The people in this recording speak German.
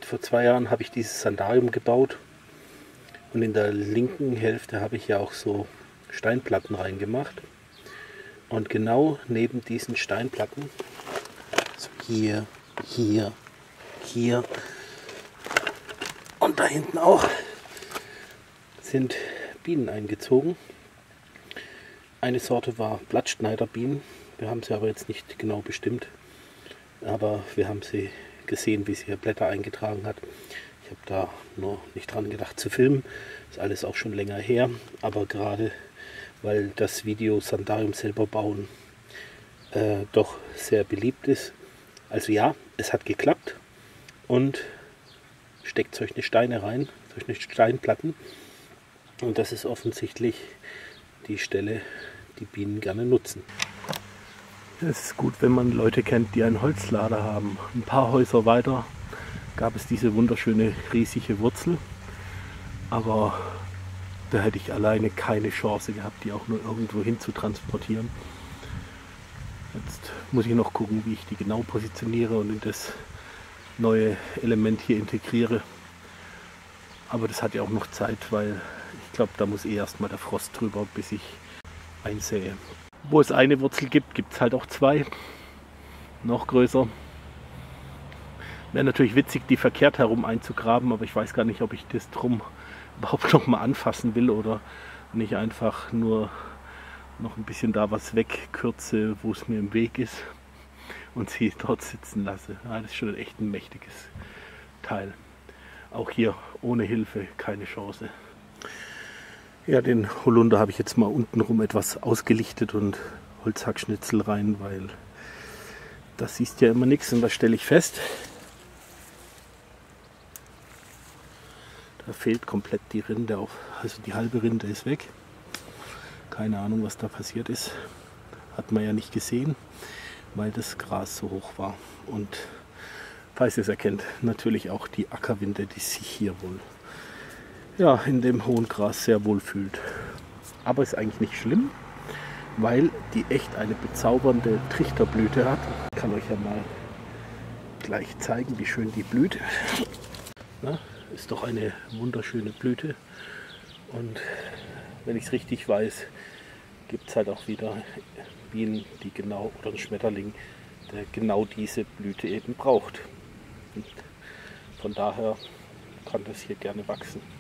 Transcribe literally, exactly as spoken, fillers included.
vor zwei Jahren habe ich dieses Sandarium gebaut und in der linken Hälfte habe ich ja auch so Steinplatten reingemacht. Und genau neben diesen Steinplatten, so hier, hier, hier und da hinten auch, sind Bienen eingezogen. Eine Sorte war Blattschneiderbienen. Wir haben sie aber jetzt nicht genau bestimmt. Aber wir haben sie gesehen, wie sie ihr Blätter eingetragen hat. Ich habe da nur nicht dran gedacht zu filmen. Ist alles auch schon länger her. Aber gerade weil das Video Sandarium selber bauen äh, doch sehr beliebt ist. Also ja, es hat geklappt. Und steckt solche Steine rein, solche Steinplatten. Und das ist offensichtlich die Stelle, die Bienen gerne nutzen. Es ist gut, wenn man Leute kennt, die einen Holzlader haben. Ein paar Häuser weiter gab es diese wunderschöne riesige Wurzel. Aber da hätte ich alleine keine Chance gehabt, die auch nur irgendwo hin zu transportieren. Jetzt muss ich noch gucken, wie ich die genau positioniere und in das neue Element hier integriere. Aber das hat ja auch noch Zeit, weil ich glaube, da muss eh erstmal der Frost drüber, bis ich einsähe. Wo es eine Wurzel gibt, gibt es halt auch zwei. Noch größer. Wäre natürlich witzig, die verkehrt herum einzugraben, aber ich weiß gar nicht, ob ich das drum überhaupt noch mal anfassen will oder nicht einfach nur noch ein bisschen da was wegkürze, wo es mir im Weg ist und sie dort sitzen lasse. Ja, das ist schon echt ein mächtiges Teil. Auch hier ohne Hilfe keine Chance. Ja, den Holunder habe ich jetzt mal untenrum etwas ausgelichtet und Holzhackschnitzel rein, weil das siehst ja immer nichts. Und was stelle ich fest? Da fehlt komplett die Rinde auf, also die halbe Rinde ist weg. Keine Ahnung, was da passiert ist. Hat man ja nicht gesehen, weil das Gras so hoch war. Und falls ihr es erkennt, natürlich auch die Ackerwinde, die sich hier wohl ja, in dem hohen Gras sehr wohl fühlt. Aber ist eigentlich nicht schlimm, weil die echt eine bezaubernde Trichterblüte hat. Ich kann euch ja mal gleich zeigen, wie schön die blüht. Na, ist doch eine wunderschöne Blüte. Und wenn ich es richtig weiß, gibt es halt auch wieder Bienen, die genau, oder ein Schmetterling, der genau diese Blüte eben braucht. Und von daher kann das hier gerne wachsen.